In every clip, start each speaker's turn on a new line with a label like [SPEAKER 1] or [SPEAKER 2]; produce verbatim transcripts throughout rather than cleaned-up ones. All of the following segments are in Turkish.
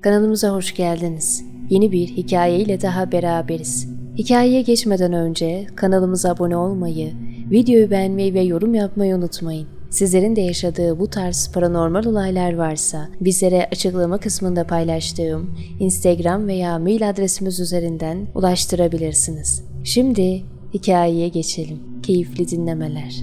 [SPEAKER 1] Kanalımıza hoş geldiniz. Yeni bir hikaye ile daha beraberiz. Hikayeye geçmeden önce kanalımıza abone olmayı, videoyu beğenmeyi ve yorum yapmayı unutmayın. Sizlerin de yaşadığı bu tarz paranormal olaylar varsa bizlere açıklama kısmında paylaştığım Instagram veya mail adresimiz üzerinden ulaştırabilirsiniz. Şimdi hikayeye geçelim. Keyifli dinlemeler.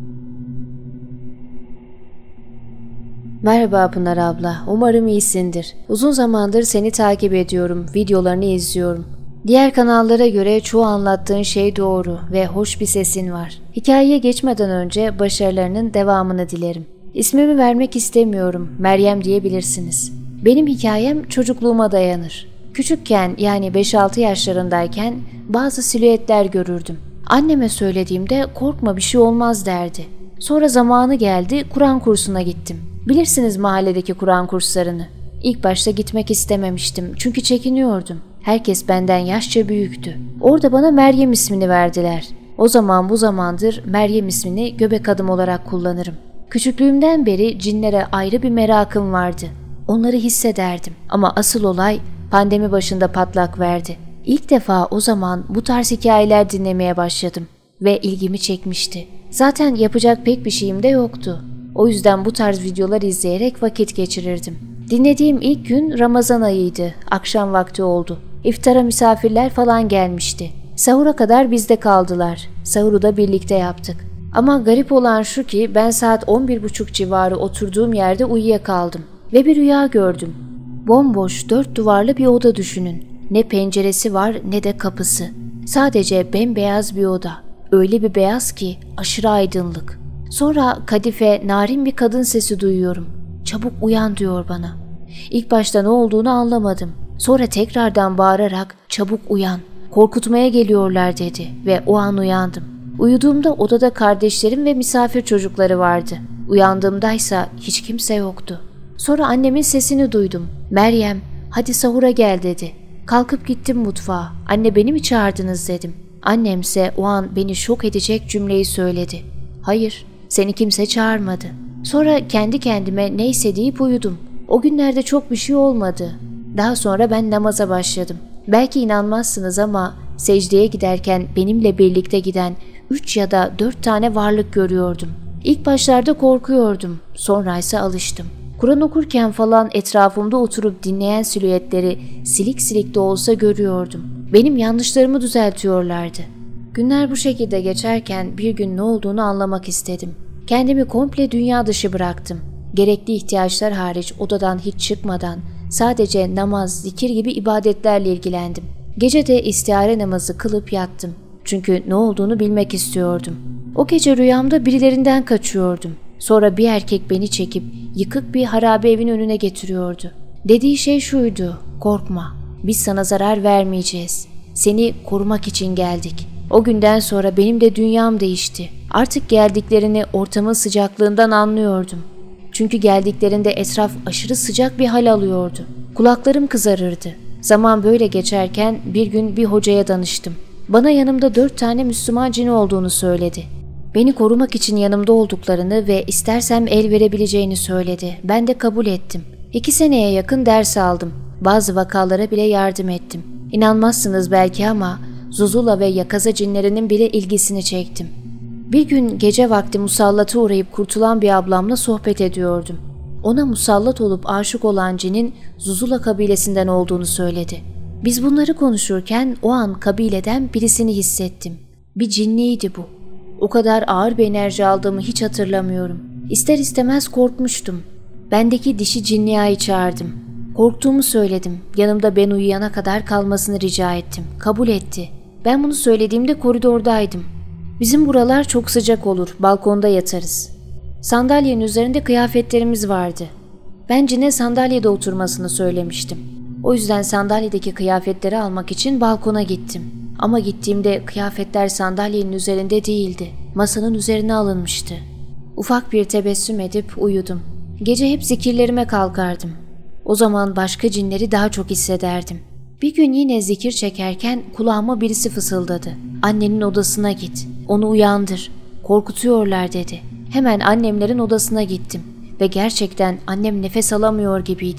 [SPEAKER 1] Merhaba Pınar abla, umarım iyisindir. Uzun zamandır seni takip ediyorum, videolarını izliyorum. Diğer kanallara göre çoğu anlattığın şey doğru ve hoş bir sesin var. Hikayeye geçmeden önce başarılarının devamını dilerim. İsmimi vermek istemiyorum, Meryem diyebilirsiniz. Benim hikayem çocukluğuma dayanır. Küçükken yani beş altı yaşlarındayken bazı silüetler görürdüm. Anneme söylediğimde korkma bir şey olmaz derdi. Sonra zamanı geldi, Kur'an kursuna gittim. Bilirsiniz mahalledeki Kur'an kurslarını. İlk başta gitmek istememiştim çünkü çekiniyordum. Herkes benden yaşça büyüktü. Orada bana Meryem ismini verdiler. O zaman bu zamandır Meryem ismini göbek adım olarak kullanırım. Küçüklüğümden beri cinlere ayrı bir merakım vardı. Onları hissederdim ama asıl olay pandemi başında patlak verdi. İlk defa o zaman bu tarz hikayeler dinlemeye başladım ve ilgimi çekmişti. Zaten yapacak pek bir şeyim de yoktu. O yüzden bu tarz videolar izleyerek vakit geçirirdim. Dinlediğim ilk gün Ramazan ayıydı. Akşam vakti oldu. İftara misafirler falan gelmişti. Sahura kadar bizde kaldılar. Sahuru da birlikte yaptık. Ama garip olan şu ki ben saat on bir buçuk civarı oturduğum yerde uyuyakaldım. Ve bir rüya gördüm. Bomboş dört duvarlı bir oda düşünün. Ne penceresi var ne de kapısı. Sadece bembeyaz bir oda. Öyle bir beyaz ki aşırı aydınlık. Sonra kadife, narin bir kadın sesi duyuyorum. Çabuk uyan diyor bana. İlk başta ne olduğunu anlamadım. Sonra tekrardan bağırarak çabuk uyan, korkutmaya geliyorlar dedi ve o an uyandım. Uyuduğumda odada kardeşlerim ve misafir çocukları vardı. Uyandığımdaysa hiç kimse yoktu. Sonra annemin sesini duydum. Meryem, hadi sahura gel dedi. Kalkıp gittim mutfağa. Anne beni mi çağırdınız dedim. Annemse o an beni şok edecek cümleyi söyledi. Hayır, seni kimse çağırmadı. Sonra kendi kendime neyse deyip uyudum. O günlerde çok bir şey olmadı. Daha sonra ben namaza başladım. Belki inanmazsınız ama secdeye giderken benimle birlikte giden üç ya da dört tane varlık görüyordum. İlk başlarda korkuyordum, sonraysa alıştım. Kur'an okurken falan etrafımda oturup dinleyen silüetleri silik silik de olsa görüyordum. Benim yanlışlarımı düzeltiyorlardı. Günler bu şekilde geçerken bir gün ne olduğunu anlamak istedim. Kendimi komple dünya dışı bıraktım. Gerekli ihtiyaçlar hariç odadan hiç çıkmadan sadece namaz, zikir gibi ibadetlerle ilgilendim. Gece de istihare namazı kılıp yattım. Çünkü ne olduğunu bilmek istiyordum. O gece rüyamda birilerinden kaçıyordum. Sonra bir erkek beni çekip yıkık bir harabe evin önüne getiriyordu. Dediği şey şuydu: korkma, biz sana zarar vermeyeceğiz. Seni korumak için geldik. O günden sonra benim de dünyam değişti. Artık geldiklerini ortamın sıcaklığından anlıyordum. Çünkü geldiklerinde etraf aşırı sıcak bir hal alıyordu. Kulaklarım kızarırdı. Zaman böyle geçerken bir gün bir hocaya danıştım. Bana yanımda dört tane Müslüman cini olduğunu söyledi. Beni korumak için yanımda olduklarını ve istersem el verebileceğini söyledi. Ben de kabul ettim. İki seneye yakın ders aldım. Bazı vakalara bile yardım ettim. İnanmazsınız belki ama Zuzula ve Yakaza cinlerinin bile ilgisini çektim. Bir gün gece vakti musallata uğrayıp kurtulan bir ablamla sohbet ediyordum. Ona musallat olup aşık olan cinin Zuzula kabilesinden olduğunu söyledi. Biz bunları konuşurken o an kabileden birisini hissettim. Bir cinniydi bu. O kadar ağır bir enerji aldığımı hiç hatırlamıyorum. İster istemez korkmuştum. Bendeki dişi cinniyayı çağırdım. Korktuğumu söyledim. Yanımda ben uyuyana kadar kalmasını rica ettim. Kabul etti. Ben bunu söylediğimde koridordaydım. Bizim buralar çok sıcak olur, balkonda yatarız. Sandalyenin üzerinde kıyafetlerimiz vardı. Ben cine sandalyede oturmasını söylemiştim. O yüzden sandalyedeki kıyafetleri almak için balkona gittim. Ama gittiğimde kıyafetler sandalyenin üzerinde değildi. Masanın üzerine alınmıştı. Ufak bir tebessüm edip uyudum. Gece hep zikirlerime kalkardım. O zaman başka cinleri daha çok hissederdim. Bir gün yine zikir çekerken kulağıma birisi fısıldadı. Annenin odasına git, onu uyandır, korkutuyorlar dedi. Hemen annemlerin odasına gittim ve gerçekten annem nefes alamıyor gibiydi.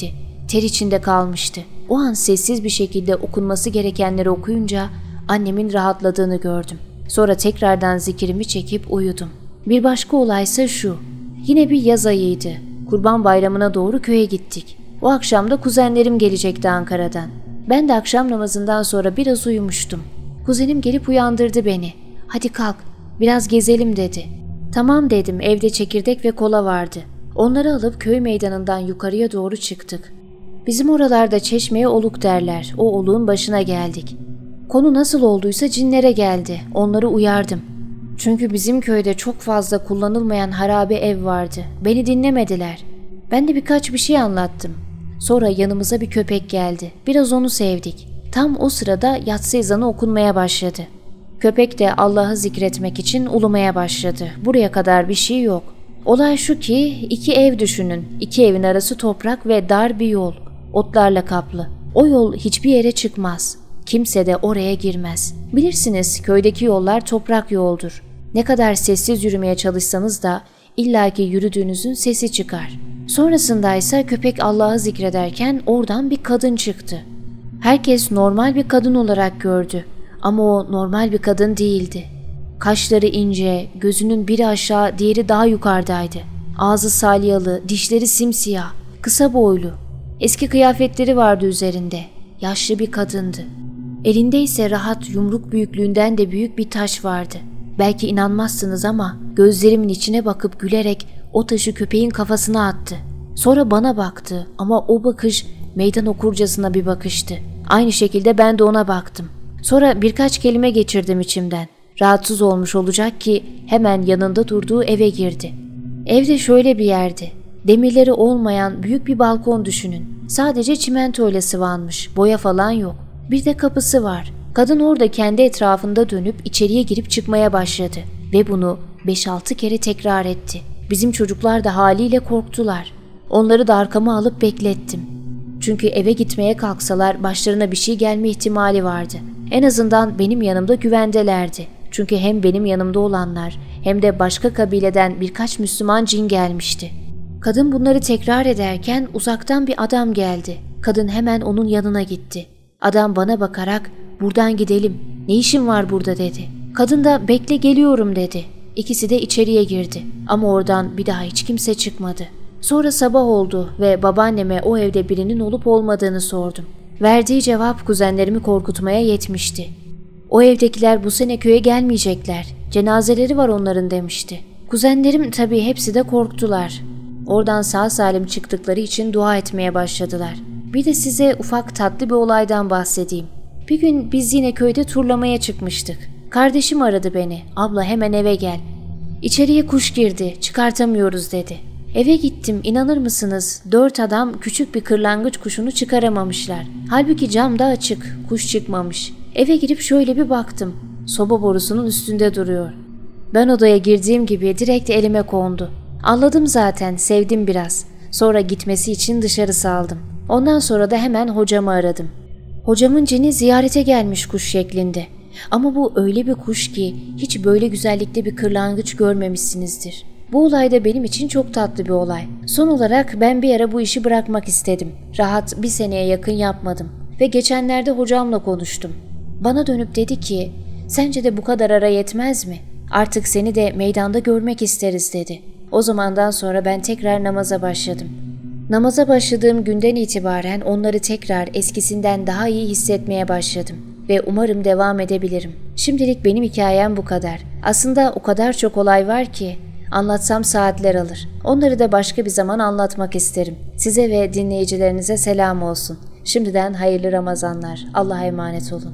[SPEAKER 1] ter içinde kalmıştı. O an sessiz bir şekilde okunması gerekenleri okuyunca annemin rahatladığını gördüm. Sonra tekrardan zikirimi çekip uyudum. Bir başka olaysa şu. Yine bir yaz ayıydı. Kurban Bayramı'na doğru köye gittik. O akşam da kuzenlerim gelecekti Ankara'dan. Ben de akşam namazından sonra biraz uyumuştum. Kuzenim gelip uyandırdı beni. "Hadi kalk, biraz gezelim" dedi. "Tamam" dedim, evde çekirdek ve kola vardı. Onları alıp köy meydanından yukarıya doğru çıktık. Bizim oralarda çeşmeye oluk derler. O oluğun başına geldik. Konu nasıl olduysa cinlere geldi. Onları uyardım. Çünkü bizim köyde çok fazla kullanılmayan harabe ev vardı. Beni dinlemediler. Ben de birkaç bir şey anlattım. Sonra yanımıza bir köpek geldi. Biraz onu sevdik. Tam o sırada yatsı ezanı okunmaya başladı. Köpek de Allah'ı zikretmek için ulumaya başladı. Buraya kadar bir şey yok. Olay şu ki iki ev düşünün. İki evin arası toprak ve dar bir yol. Otlarla kaplı. O yol hiçbir yere çıkmaz. Kimse de oraya girmez. Bilirsiniz, köydeki yollar toprak yoldur. Ne kadar sessiz yürümeye çalışsanız da illaki yürüdüğünüzün sesi çıkar. Sonrasındaysa köpek Allah'ı zikrederken oradan bir kadın çıktı. Herkes normal bir kadın olarak gördü. Ama o normal bir kadın değildi. Kaşları ince, gözünün biri aşağı, diğeri daha yukarıdaydı. Ağzı salyalı, dişleri simsiyah, kısa boylu. Eski kıyafetleri vardı üzerinde. Yaşlı bir kadındı. Elinde ise rahat yumruk büyüklüğünden de büyük bir taş vardı. Belki inanmazsınız ama gözlerimin içine bakıp gülerek o taşı köpeğin kafasına attı. Sonra bana baktı ama o bakış meydan okurcasına bir bakıştı. Aynı şekilde ben de ona baktım. Sonra birkaç kelime geçirdim içimden. Rahatsız olmuş olacak ki hemen yanında durduğu eve girdi. Evde şöyle bir yerdi. Demirleri olmayan büyük bir balkon düşünün. Sadece çimentoyla sıvanmış, boya falan yok. Bir de kapısı var. Kadın orada kendi etrafında dönüp içeriye girip çıkmaya başladı. Ve bunu beş altı kere tekrar etti. Bizim çocuklar da haliyle korktular. Onları da arkama alıp beklettim. Çünkü eve gitmeye kalksalar başlarına bir şey gelme ihtimali vardı. En azından benim yanımda güvendelerdi. Çünkü hem benim yanımda olanlar hem de başka kabileden birkaç Müslüman cin gelmişti. Kadın bunları tekrar ederken uzaktan bir adam geldi. Kadın hemen onun yanına gitti. Adam bana bakarak "Buradan gidelim, ne işin var burada?" dedi. Kadın da "Bekle, geliyorum" dedi. İkisi de içeriye girdi ama oradan bir daha hiç kimse çıkmadı. Sonra sabah oldu ve babaanneme o evde birinin olup olmadığını sordum. Verdiği cevap kuzenlerimi korkutmaya yetmişti. "O evdekiler bu sene köye gelmeyecekler. Cenazeleri var onların" demişti. Kuzenlerim tabii hepsi de korktular. Oradan sağ salim çıktıkları için dua etmeye başladılar. Bir de size ufak tatlı bir olaydan bahsedeyim. Bir gün biz yine köyde turlamaya çıkmıştık. Kardeşim aradı beni. "Abla, hemen eve gel. İçeriye kuş girdi, çıkartamıyoruz" dedi. Eve gittim, inanır mısınız? Dört adam küçük bir kırlangıç kuşunu çıkaramamışlar. Halbuki cam da açık, kuş çıkmamış. Eve girip şöyle bir baktım. Soba borusunun üstünde duruyor. Ben odaya girdiğim gibi direkt elime kondu. Anladım zaten, sevdim biraz. Sonra gitmesi için dışarı saldım. Ondan sonra da hemen hocamı aradım. Hocamın cini ziyarete gelmiş kuş şeklinde. Ama bu öyle bir kuş ki hiç böyle güzellikte bir kırlangıç görmemişsinizdir. Bu olay da benim için çok tatlı bir olay. Son olarak ben bir ara bu işi bırakmak istedim. Rahat bir seneye yakın yapmadım. Ve geçenlerde hocamla konuştum. Bana dönüp dedi ki, "Sence de bu kadar ara yetmez mi? Artık seni de meydanda görmek isteriz" dedi. O zamandan sonra ben tekrar namaza başladım. Namaza başladığım günden itibaren onları tekrar eskisinden daha iyi hissetmeye başladım. Ve umarım devam edebilirim. Şimdilik benim hikayem bu kadar. Aslında o kadar çok olay var ki anlatsam saatler alır. Onları da başka bir zaman anlatmak isterim. Size ve dinleyicilerinize selam olsun. Şimdiden hayırlı Ramazanlar. Allah'a emanet olun.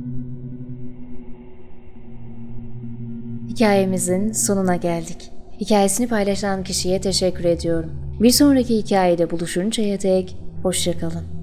[SPEAKER 1] Hikayemizin sonuna geldik. Hikayesini paylaşan kişiye teşekkür ediyorum. Bir sonraki hikayede buluşuncaya dek hoşça kalın.